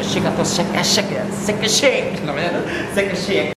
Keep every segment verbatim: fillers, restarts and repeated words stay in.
shake atau shake shake ya, shake shake namanya, shake shake.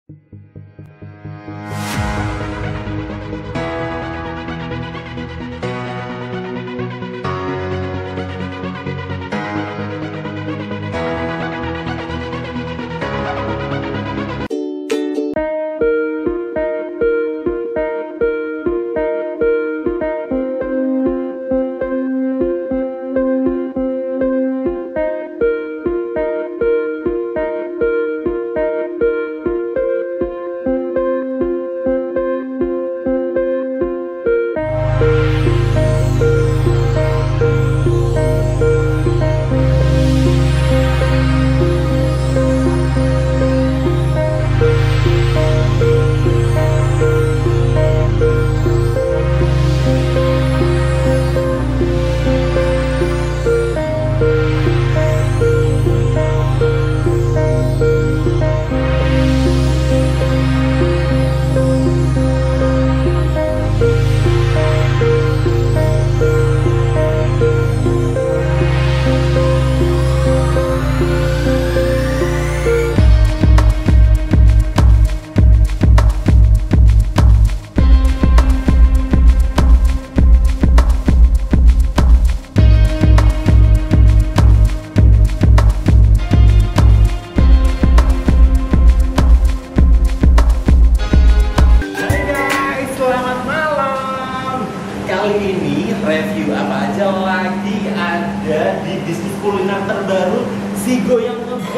Review apa aja lagi ada di bisnis kuliner terbaru si Goyang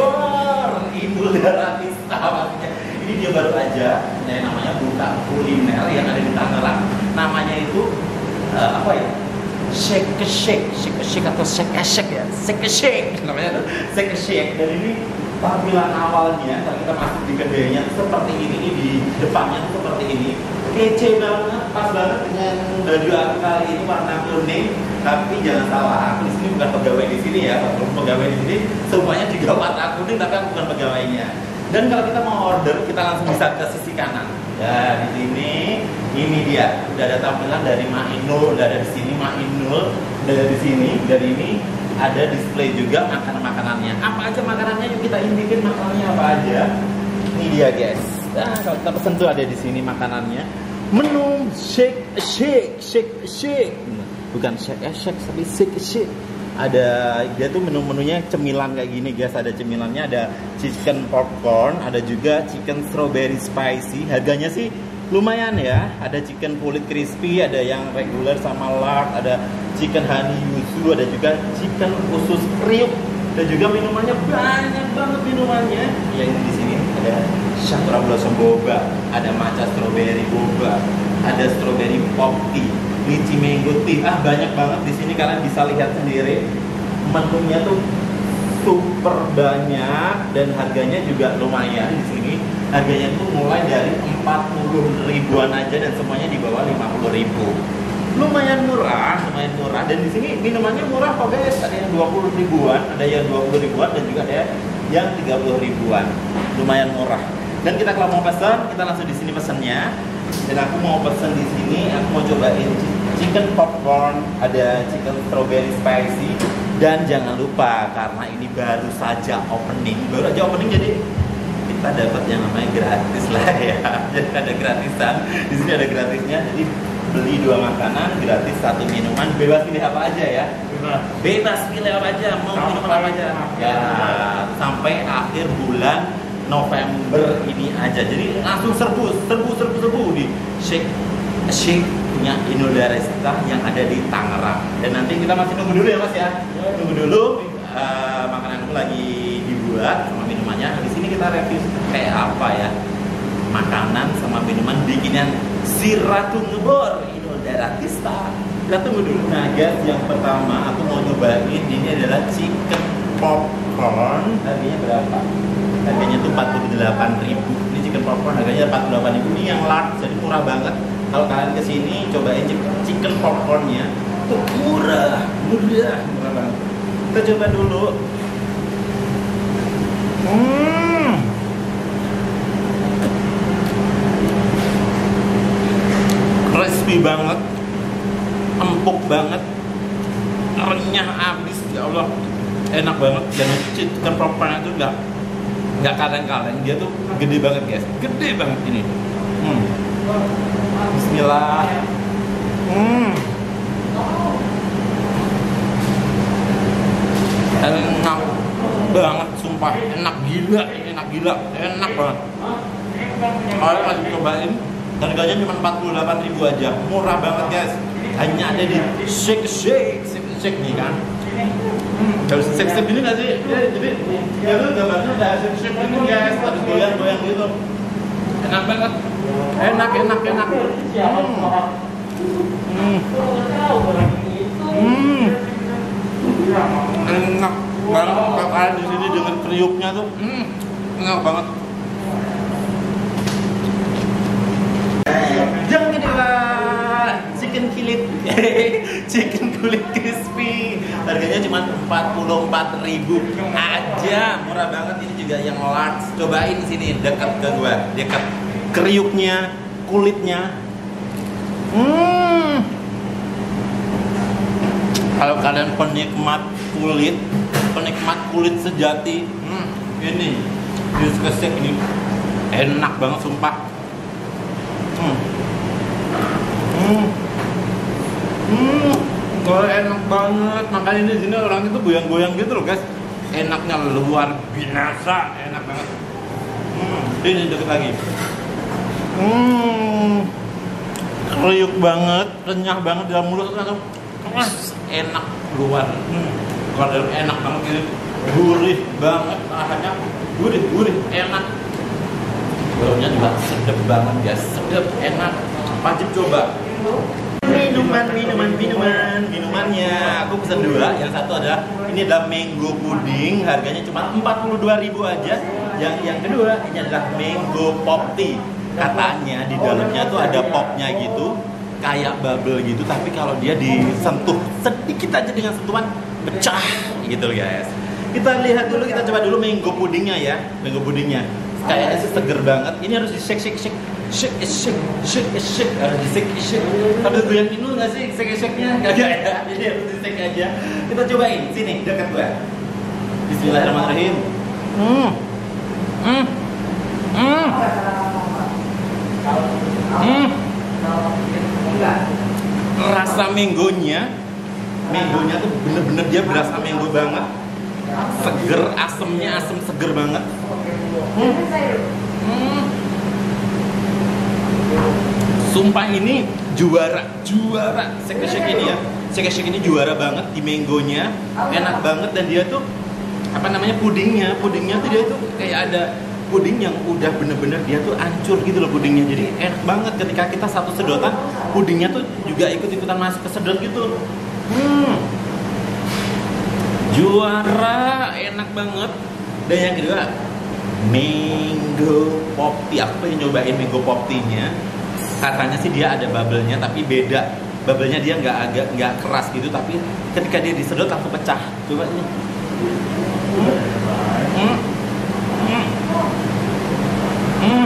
Ngebor Inul Daratista. Ini dia baru aja, yang namanya buka kuliner yang ada di Tangerang. Namanya itu uh, apa ya? Shake shake, shake shake atau shake shake ya, shake shake namanya, shake shake. Dan ini tampilan awalnya kalau kita masuk di kedainya seperti ini, ini di depannya seperti ini. Kece banget, pas banget dengan baju aku kali ini warna kuning. Tapi jangan salah, aku di sini bukan pegawai di sini ya. Kalau pegawai di sini semuanya juga warna kuning, tapi aku bukan pegawainya. Dan kalau kita mau order, kita langsung bisa ke sisi kanan. Ya, di sini ini dia. Udah ada tampilan dari Ma Inul, udah ada di sini Ma Inul, udah ada di sini. Dari ini ada display juga makanan-makanannya. Apa aja makanannya? Yuk kita intikin makanannya apa aja. Ini dia guys. Nah, kalau kita pesen tuh ada di sini makanannya. Menu shake shake shake shake. Bukan shake shake tapi shake shake. Ada dia tuh menu-menunya cemilan kayak gini guys. Ada cemilannya, ada chicken popcorn, ada juga chicken strawberry spicy. Harganya sih lumayan ya. Ada chicken pulit crispy, ada yang regular sama lard, ada chicken honey yuzu, ada juga chicken usus kriuk. Dan juga minumannya banyak banget minumannya. Yang di sini ada Sakura Blossom Boba, ada matcha strawberry boba, ada strawberry pop tea, lychee mango tea. Ah, banyak banget di sini, kalian bisa lihat sendiri. Menunya tuh super banyak dan harganya juga lumayan di sini. Harganya tuh mulai dari empat puluh ribuan aja dan semuanya di bawah lima puluh ribu. Lumayan murah, lumayan murah. Dan di sini minumannya murah kok guys. Ada yang dua puluh ribuan, ada yang dua puluh ribuan dan juga ada yang tiga puluh ribuan. Lumayan murah. Dan kita kalau mau pesan, kita langsung di sini pesennya. Dan aku mau pesen di sini, aku mau cobain chicken popcorn, ada chicken strawberry spicy. Dan jangan lupa karena ini baru saja opening, baru aja opening jadi kita dapat yang namanya gratis lah ya. Jadi ada gratisan. Di sini ada gratisnya. Jadi beli dua makanan gratis satu minuman, bebas pilih apa aja ya. Bebas. Bebas pilih apa aja, mau sampai minuman apa aja. Ya, sampai akhir bulan November ini aja. Jadi langsung serbu, serbu, serbu, serbu di Shake Shake punya Inul Daratista yang ada di Tangerang. Dan nanti kita masih tunggu dulu ya Mas ya. Tunggu dulu uh, makanan itu lagi dibuat sama minumannya. Di sini kita review kayak apa ya. Makanan sama minuman bikinan si Ratu Ngebor Inul Daratista. Kita tunggu dulu. Nah guys, yang pertama aku mau nyobain ini adalah chicken popcorn. Harganya berapa? Harganya tuh empat puluh delapan ribu. Ini chicken popcorn harganya empat puluh delapan ribu. Ini yang large, jadi murah banget. Kalau kalian kesini cobain chicken popcornnya tuh murah, murah, murah banget. Kita coba dulu. Hmm. Crispy banget, empuk banget, renyah abis, ya Allah, enak banget. chicken chicken propernya tuh nggak nggak kaleng-kaleng, dia tuh gede banget guys, gede banget ini. Hmm. Bismillah. Hmm. Enak banget, sumpah enak gila, enak gila, enak banget. Kalian masih cobain, harganya cuma empat puluh delapan ribu aja, murah banget guys. Hanya ada di Shake Shake, Shake Shake nih kan. Hmm, harus Shake Shake ini nggak sih? Ya, jadi ya lu gambarnya udah Shake Shake ini guys, harus goyang-goyang gitu. Enak banget, enak enak enak. Hmm. Hmm. Enak banget, kalian di sini dengan kriuknya tuh, hmm, enak banget. Yang kedua, chicken kulit, chicken kulit crispy. Harganya cuma empat puluh empat ribu aja, murah banget. Ini juga yang large. Cobain sini, dekat ke gua, dekat kriuknya, kulitnya. Hmm. Kalau kalian penikmat kulit, penikmat kulit sejati, hmm, ini disketek ini enak banget sumpah. Hmm. Hmm. Hmm. Kalau enak banget, makanya ini sini orang itu goyang-goyang gitu loh guys. Enaknya luar biasa, enak banget. Hmm. Ini deket lagi. Hmm. Kriuk banget, renyah banget dalam mulut langsung. Enak luar, hmm. Kalau enak banget ini, gurih banget, bahannya gurih, gurih, enak. Baunya juga sedap banget ya, sedap, enak, wajib coba. Minuman, minuman, minuman, minumannya. Aku pesan dua, yang satu adalah ini adalah mango pudding, harganya cuma empat puluh dua ribu aja. Yang yang kedua ini adalah mango pop tea. Katanya di dalamnya tuh ada popnya gitu, kayak bubble gitu, tapi kalau dia disentuh sedikit aja dengan sentuhan pecah gitu guys. Kita lihat dulu, kita coba dulu mango pudingnya ya, mango pudingnya. Kayaknya sih seger banget. Ini harus di shake shake shake shake shake shake shake harus di shake shake. Harus goyang dulu nggak sih shake shake-nya? Nggak ada ya, jadi harus di shake aja. Kita cobain sini dekat gua. Bismillahirrahmanirrahim. Hmm, hmm, hmm, hmm. Rasa mangonya, mangonya tuh bener-bener dia berasa mango banget, seger, asemnya asem seger banget. Hmm. Hmm. Sumpah ini juara, juara shake shake ini ya, shake shake ini juara banget di mangonya, enak banget dan dia tuh apa namanya pudingnya, pudingnya tuh dia tuh kayak ada puding yang udah bener-bener dia tuh hancur gitu loh pudingnya, jadi enak banget ketika kita satu sedotan pudingnya tuh juga ikut-ikutan masuk ke sedot gitu. Hmm, juara, enak banget. Dan yang kedua mango pop tea. Aku pengen nyobain mango pop tea-nya. Katanya sih dia ada bubble-nya tapi beda, bubble-nya dia nggak agak nggak keras gitu, tapi ketika dia disedot langsung pecah. Coba ini. Hmm. Hmm. Hmm. Hmm.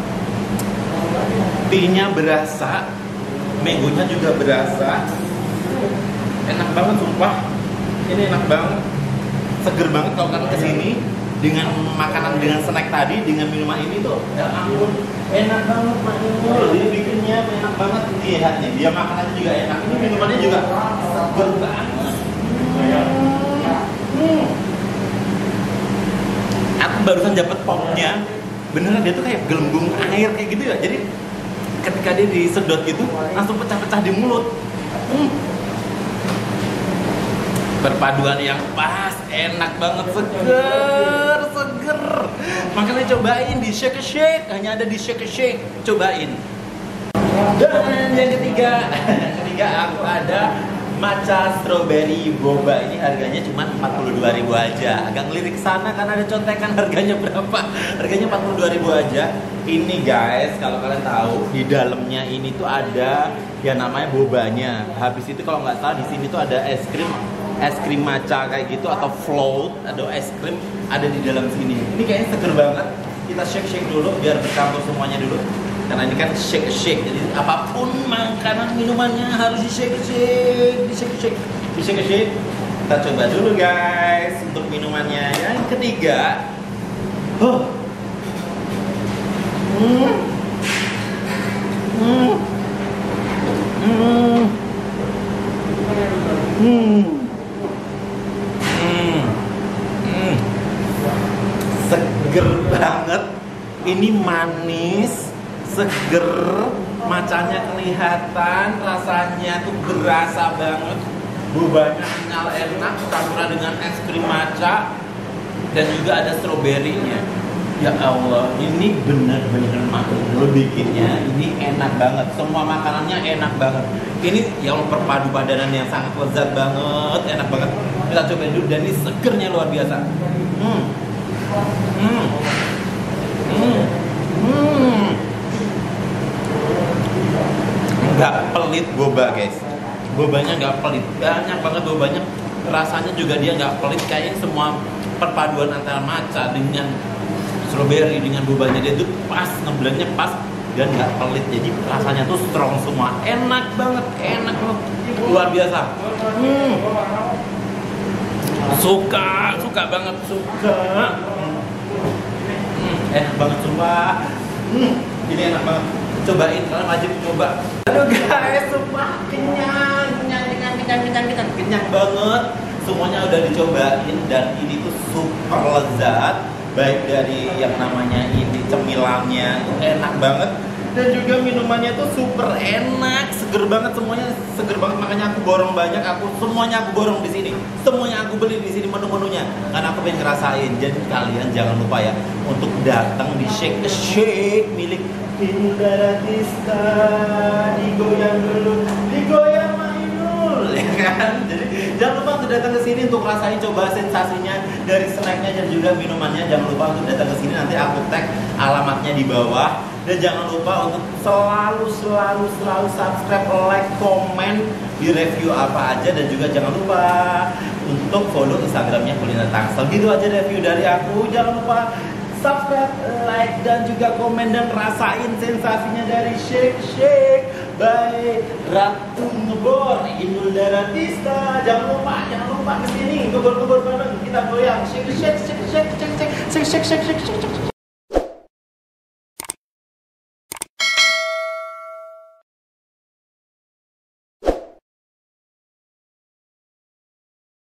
Tea-nya berasa, mangonya juga berasa, enak banget sumpah. Ini enak banget, seger banget kalau kalian kesini dengan makanan, dengan snack tadi, dengan minuman ini tuh, ya ampun, enak banget makmur. Dia bikinnya enak banget, lihat nih, dia makanannya juga enak, ini minumannya juga seger banget. Hmm. Aku barusan dapet popnya. Beneran dia tuh kayak gelembung air kayak gitu ya. Jadi ketika dia disedot gitu langsung pecah-pecah di mulut. Hmm. Perpaduan yang pas, enak banget, seger, seger. Makanya cobain di Shake Shake, hanya ada di Shake Shake. Cobain. Dan yang ketiga, yang ketiga aku ada matcha strawberry boba. Ini harganya cuma empat puluh dua ribu aja. Agak ngelirik sana karena ada contekan harganya berapa. Harganya empat puluh dua ribu aja. Ini guys, kalau kalian tahu di dalamnya ini tuh ada yang namanya bobanya. Habis itu kalau nggak salah di sini tuh ada es krim, es krim matcha kayak gitu atau float, ada es krim ada di dalam sini. Ini kayaknya seger banget. Kita shake shake dulu biar bercampur semuanya dulu. Karena ini kan shake shake, jadi apapun makanan minumannya harus di shake shake, di shake shake, di shake shake. Kita coba dulu guys. guys untuk minumannya. Yang ketiga, huh. hmm. Hmm. Hmm. Hmm. Hmm. Hmm. Seger banget. Ini manis, seger, macanya kelihatan, rasanya tuh berasa banget. Bobanya kenyal enak, campuran dengan es krim matcha dan juga ada stroberinya. Ya Allah, ini bener-bener makhluk lo bikinnya. Ini enak banget, semua makanannya enak banget. Ini yang perpadu padanan yang sangat lezat banget, enak banget. Kita cobain dulu dan ini segernya luar biasa. Hmm, hmm, hmm, hmm. Nggak pelit boba guys. Bobanya nggak pelit, banyak banget bobanya. Rasanya juga dia nggak pelit, kayaknya semua perpaduan antara matcha dengan strawberry dengan bobanya dia tuh pas, ngeblendnya pas dan nggak pelit. Jadi rasanya tuh strong semua, enak banget, enak banget, luar biasa. Hmm. Suka, suka banget, suka. Hmm, enak banget sumpah. Hmm, ini enak banget. Cobain, kalian wajib coba. Aduh guys, sumpah kenyang, kenyang, kenyang, kenyang, kenyang, kenyang, kenyang banget. Semuanya udah dicobain dan ini tuh super lezat. Baik dari yang namanya ini cemilannya enak banget dan juga minumannya tuh super enak, seger banget semuanya, seger banget, makanya aku borong banyak, aku semuanya aku borong di sini, semuanya aku beli di sini menu-menunya karena aku pengen ngerasain. Jadi kalian jangan lupa ya untuk datang di Shake a Shake milik Inul Daratista, digoyang dulu, digoyang Mainul, ya kan? Jadi jangan lupa untuk datang ke sini untuk rasain, coba sensasinya dari snacknya dan juga minumannya. Jangan lupa untuk datang ke sini, nanti aku tag alamatnya di bawah. Dan jangan lupa untuk selalu selalu selalu subscribe, like, komen di review apa aja, dan juga jangan lupa untuk follow Instagramnya Kuliner Tangsel. Gitu aja review dari aku. Jangan lupa subscribe, like, dan juga komen dan rasain sensasinya dari Shake Shake by Ratu Ngebor Inul Daratista. Jangan lupa, jangan lupa kesini ngebor-ngebor bareng, kita goyang. Shake Shake Shake Shake Shake Shake Shake Shake Shake Shake Shake.